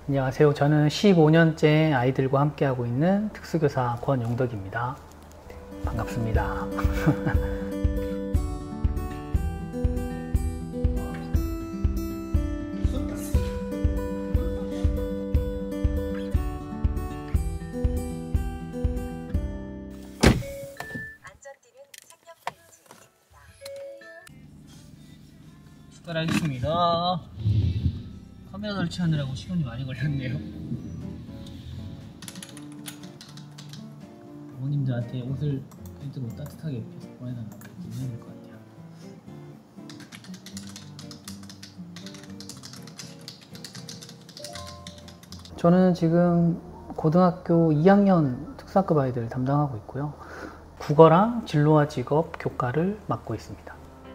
안녕하세요. 저는 15년째 아이들과 함께하고 있는 특수교사 권용덕입니다. 반갑습니다. 출발하겠습니다. 카메라 설치하느라고 시간이 많이 걸렸네요. 부모님들한테 옷을 애들 옷 따뜻하게 입혀서 보내달라고 해야 될 것 같아요. 저는 지금 고등학교 2학년 특수학급 아이들을 담당하고 있고요. 국어랑 진로와 직업 교과를 맡고 있습니다.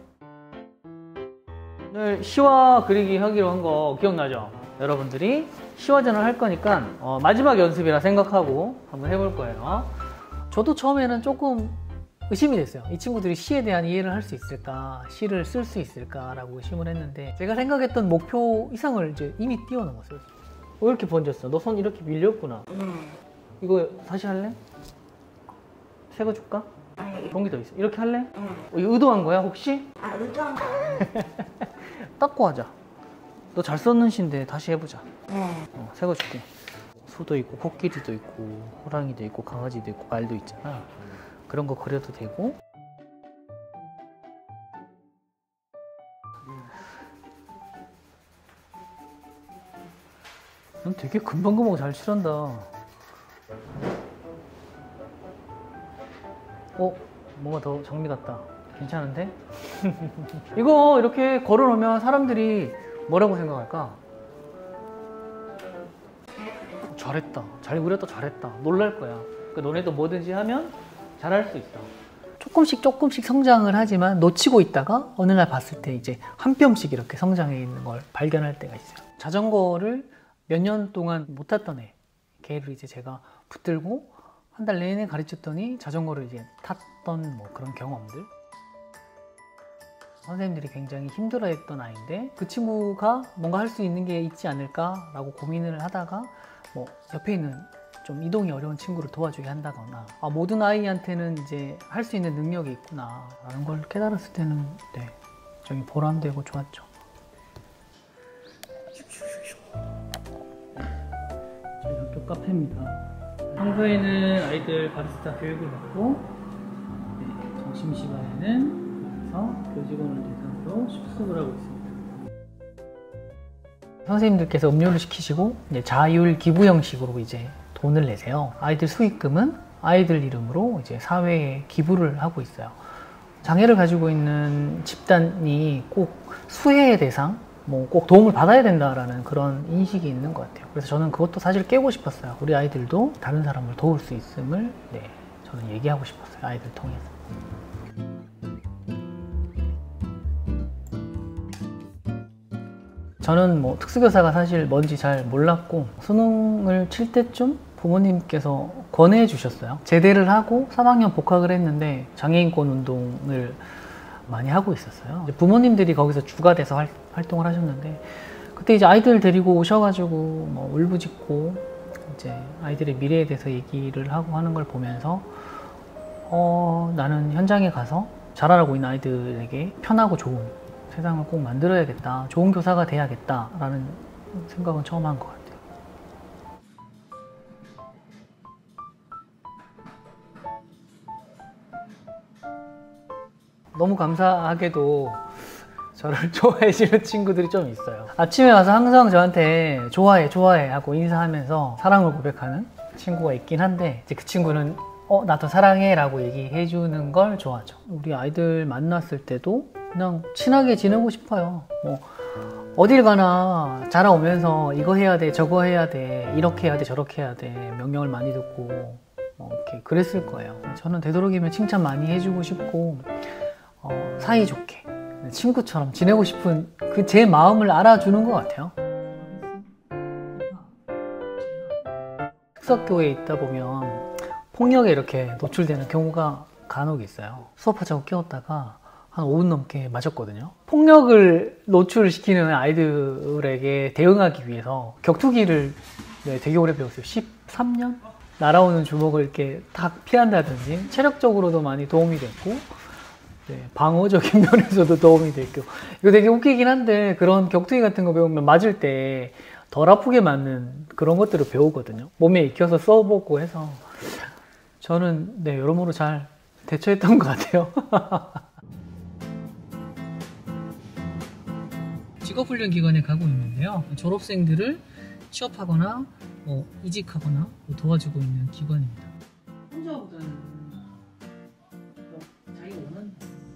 오늘 시와 그리기 하기로 한 거 기억나죠? 여러분들이 시화전을 할 거니까 마지막 연습이라 생각하고 한번 해볼 거예요. 저도 처음에는 조금 의심이 됐어요. 이 친구들이 시에 대한 이해를 할 수 있을까? 시를 쓸 수 있을까? 라고 의심을 했는데 제가 생각했던 목표 이상을 이제 이미 뛰어넘었어요. 왜 이렇게 번졌어? 너 손 이렇게 밀렸구나. 이거 다시 할래? 새 거 줄까? 종이 더 있어. 이렇게 할래? 이거 의도한 거야 혹시? 의도한 거. 닦고 하자. 너 잘 썼는 시인데 다시 해보자. 새 거 줄게. 소도 있고 코끼리도 있고 호랑이도 있고 강아지도 있고 말도 있잖아. 그런 거 그려도 되고. 넌 되게 금방금방 잘 칠한다. 뭔가 더 장미 같다. 괜찮은데? 이거 이렇게 걸어놓으면 사람들이 뭐라고 생각할까? 잘했다. 잘 그렸다. 잘했다. 놀랄 거야. 그러니까 너네도 뭐든지 하면 잘할 수 있어. 조금씩 성장을 하지만 놓치고 있다가 어느 날 봤을 때 이제 한 뼘씩 이렇게 성장해 있는 걸 발견할 때가 있어요. 자전거를 몇 년 동안 못 탔던 걔를 이제 제가 붙들고 한 달 내내 가르쳤더니 자전거를 이제 탔던 뭐 그런 경험들. 선생님들이 굉장히 힘들어했던 아이인데 그 친구가 뭔가 할 수 있는 게 있지 않을까라고 고민을 하다가 뭐 옆에 있는 좀 이동이 어려운 친구를 도와주게 한다거나 모든 아이한테는 이제 할 수 있는 능력이 있구나 라는 걸 깨달았을 때는 굉장히 보람되고 좋았죠. 저희 학교 카페입니다. 평소에는 아이들 바리스타 교육을 받고 점심시간에는 여기서 교직원을 대상으로 숙습을 하고 있습니다. 선생님들께서 음료를 시키시고 이제 자율 기부 형식으로 이제 돈을 내세요. 아이들 수익금은 아이들 이름으로 이제 사회에 기부를 하고 있어요. 장애를 가지고 있는 집단이 꼭 수혜의 대상, 꼭 도움을 받아야 된다라는 그런 인식이 있는 것 같아요. 그래서 저는 그것도 사실 깨고 싶었어요. 우리 아이들도 다른 사람을 도울 수 있음을 저는 얘기하고 싶었어요. 아이들 통해서. 저는 뭐 특수교사가 사실 뭔지 잘 몰랐고 수능을 칠 때쯤 부모님께서 권해 주셨어요. 제대를 하고 3학년 복학을 했는데 장애인권 운동을 많이 하고 있었어요. 이제 부모님들이 거기서 주가 돼서 활동을 하셨는데 그때 이제 아이들 데리고 오셔가지고 뭐 울부짖고 이제 아이들의 미래에 대해서 얘기를 하고 하는 걸 보면서 나는 현장에 가서 자라나고 있는 아이들에게 편하고 좋은 세상을 꼭 만들어야겠다, 좋은 교사가 돼야겠다 라는 생각은 처음 한 것 같아요. 너무 감사하게도 저를 좋아해 주는 친구들이 좀 있어요. 아침에 와서 항상 저한테 좋아해 하고 인사하면서 사랑을 고백하는 친구가 있긴 한데 이제 그 친구는 나도 사랑해 라고 얘기해 주는 걸 좋아하죠. 우리 아이들 만났을 때도 그냥 친하게 지내고 싶어요. 뭐 어딜 가나 자라오면서 이거 해야 돼, 저거 해야 돼, 이렇게 해야 돼, 저렇게 해야 돼 명령을 많이 듣고 이렇게 그랬을 거예요. 저는 되도록이면 칭찬 많이 해주고 싶고 사이좋게 친구처럼 지내고 싶은 그 제 마음을 알아주는 것 같아요. 특수학교에 있다 보면 폭력에 이렇게 노출되는 경우가 간혹 있어요. 수업하자고 깨웠다가 한 5분 넘게 맞았거든요. 폭력을 노출시키는 아이들에게 대응하기 위해서 격투기를 되게 오래 배웠어요. 13년? 날아오는 주먹을 이렇게 탁 피한다든지 체력적으로도 많이 도움이 됐고 방어적인 면에서도 도움이 됐고 이거 되게 웃기긴 한데 그런 격투기 같은 거 배우면 맞을 때 덜 아프게 맞는 그런 것들을 배우거든요. 몸에 익혀서 써보고 해서 저는 여러모로 잘 대처했던 것 같아요. 직업훈련 기관에 가고 있는데요. 졸업생들을 취업하거나 이직하거나 도와주고 있는 기관입니다. 혼자보다는 자기가 원하는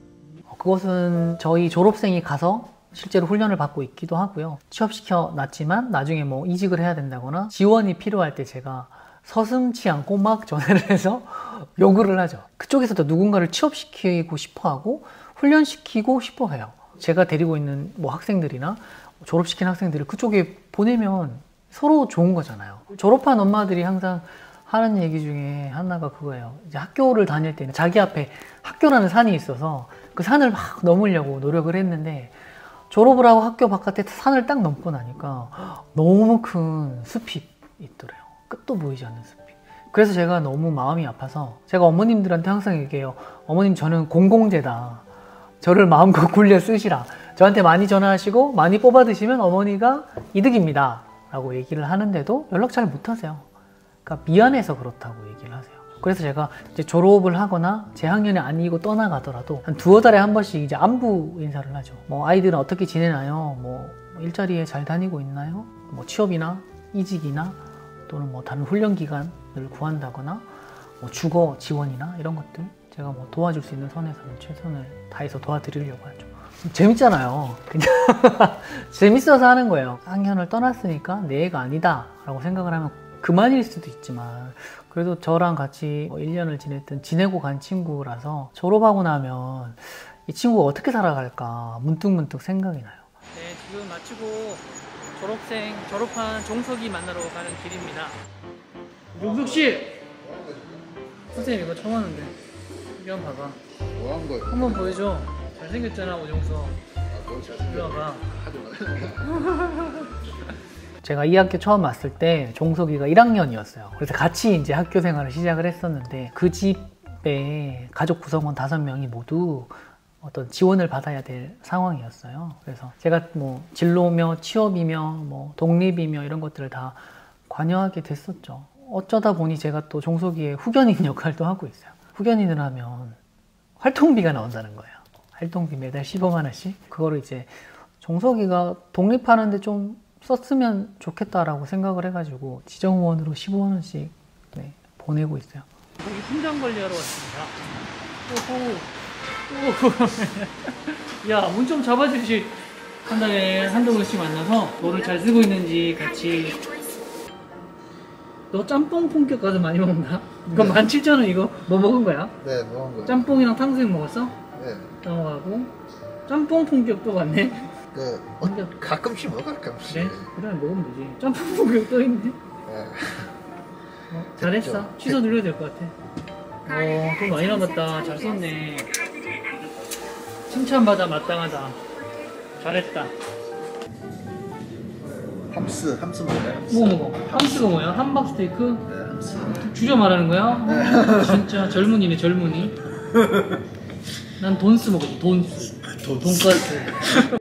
그것은 저희 졸업생이 가서 실제로 훈련을 받고 있기도 하고요. 취업시켜 놨지만 나중에 뭐 이직을 해야 된다거나 지원이 필요할 때 제가 서슴지 않고 막 전화를 해서 요구를 하죠. 그쪽에서도 누군가를 취업시키고 싶어 하고 훈련시키고 싶어 해요. 제가 데리고 있는 뭐 학생들이나 졸업시킨 학생들을 그쪽에 보내면 서로 좋은 거잖아요. 졸업한 엄마들이 항상 하는 얘기 중에 하나가 그거예요. 이제 학교를 다닐 때는 자기 앞에 학교라는 산이 있어서 그 산을 막 넘으려고 노력을 했는데 졸업을 하고 학교 바깥에 산을 딱 넘고 나니까 너무 큰 숲이 있더래요. 끝도 보이지 않는 숲이. 그래서 제가 너무 마음이 아파서 제가 어머님들한테 항상 얘기해요. 어머님 저는 공공재다. 저를 마음껏 굴려 쓰시라. 저한테 많이 전화하시고 많이 뽑아 드시면 어머니가 이득입니다. 라고 얘기를 하는데도 연락 잘 못 하세요. 그러니까 미안해서 그렇다고 얘기를 하세요. 그래서 제가 이제 졸업을 하거나 재학년이 아니고 떠나가더라도 한 두어 달에 한 번씩 이제 안부 인사를 하죠. 뭐 아이들은 어떻게 지내나요? 뭐 일자리에 잘 다니고 있나요? 뭐 취업이나 이직이나 또는 뭐 다른 훈련 기간을 구한다거나 뭐 주거 지원이나 이런 것들 제가 뭐 도와줄 수 있는 선에서는 최선을 다해서 도와드리려고 하죠. 재밌잖아요. 그냥 재밌어서 하는 거예요. 학년을 떠났으니까 내 애가 아니다 라고 생각을 하면 그만일 수도 있지만 그래도 저랑 같이 1년을 지내고 간 친구라서 졸업하고 나면 이 친구가 어떻게 살아갈까 문득문득 생각이 나요. 네, 지금 마치고 졸업한 종석이 만나러 가는 길입니다. 종석 씨! 선생님 이거 처음 하는데 이거 한번 봐봐. 뭐 한 거야? 한번 보여줘. 잘생겼잖아 오종석. 너 잘생겼어. 이리 와봐. 하지 마. 제가 이 학교 처음 왔을 때 종석이가 1학년이었어요. 그래서 같이 이제 학교 생활을 시작을 했었는데 그 집에 가족 구성원 5명이 모두 어떤 지원을 받아야 될 상황이었어요. 그래서 제가 뭐 진로며 취업이며 뭐 독립이며 이런 것들을 다 관여하게 됐었죠. 어쩌다 보니 제가 또 종석이의 후견인 역할도 하고 있어요. 후견인을 하면 활동비가 나온다는 거예요. 활동비 매달 15만 원씩. 그거를 이제 종석이가 독립하는데 좀 썼으면 좋겠다라고 생각을 해가지고 지정후원으로 15만 원씩 보내고 있어요. 여기 훈장 관리하러 왔습니다. 오호. 야, 문 좀 잡아주시. 한 달에 한두 번씩 만나서 뭐를 잘 쓰고 있는지 같이. 너 짬뽕 품격 가서 많이 먹나? 이거 네. 17,000원 이거 뭐 먹은 거야? 네, 뭐 한 거야? 짬뽕이랑 탕수육 먹었어? 네. 넘어가고 짬뽕 품격 또 갔네? 가끔씩 먹어, 가끔씩. 그래? 그러면 먹으면 되지. 짬뽕 품격 또 있네? 네. 잘했어. 됐죠. 취소 눌러야 될 것 같아. 돈 많이 남았다. 잘 썼네. 칭찬받아 마땅하다. 잘했다. 함스 뭐야? 뭐 먹어? 함스가 뭐야? 함박 스테이크? 네, 함스. 줄여 말하는 거야? 진짜 젊은이네, 젊은이. 난 돈스 먹었지, 돈스. 돈가스.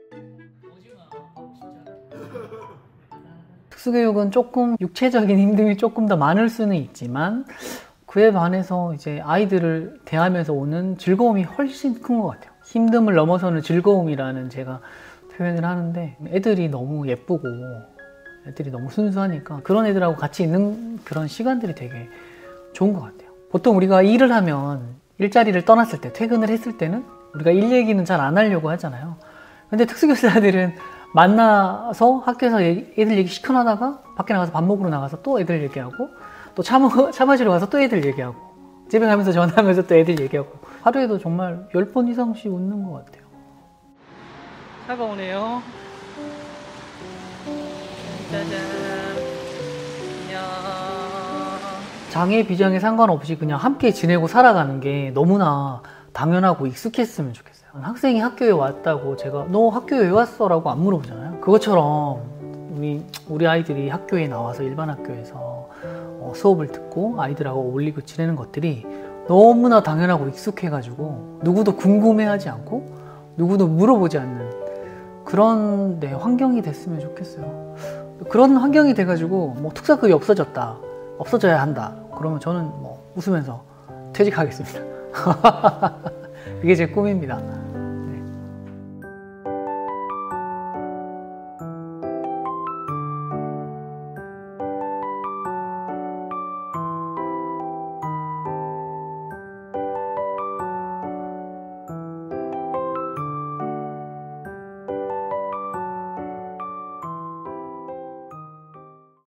특수교육은 조금 육체적인 힘듦이 조금 더 많을 수는 있지만 그에 반해서 이제 아이들을 대하면서 오는 즐거움이 훨씬 큰 것 같아요. 힘듦을 넘어서는 즐거움이라는 제가 표현을 하는데 애들이 너무 예쁘고 애들이 너무 순수하니까 그런 애들하고 같이 있는 그런 시간들이 되게 좋은 것 같아요. 보통 우리가 일을 하면 일자리를 떠났을 때 퇴근을 했을 때는 우리가 일 얘기는 잘 안 하려고 하잖아요. 근데 특수교사들은 만나서 학교에서 애들 얘기 시켜나다가 밖에 나가서 밥 먹으러 나가서 또 애들 얘기하고 또 차 마시러 가서 또 애들 얘기하고 집에 가면서 전화하면서 또 애들 얘기하고 하루에도 정말 10번 이상씩 웃는 것 같아요. 차가 오네요. 짜잔. 안녕. 장애 비장애 상관없이 그냥 함께 지내고 살아가는 게 너무나 당연하고 익숙했으면 좋겠어요. 학생이 학교에 왔다고 제가 너 학교에 왜 왔어? 라고 안 물어보잖아요. 그것처럼 우리 아이들이 학교에 나와서 일반 학교에서 수업을 듣고 아이들하고 어울리고 지내는 것들이 너무나 당연하고 익숙해가지고 누구도 궁금해하지 않고 누구도 물어보지 않는 그런 환경이 됐으면 좋겠어요. 그런 환경이 돼가지고 뭐 특사급이 없어져야 한다 그러면 저는 뭐 웃으면서 퇴직하겠습니다. 그게 제 꿈입니다.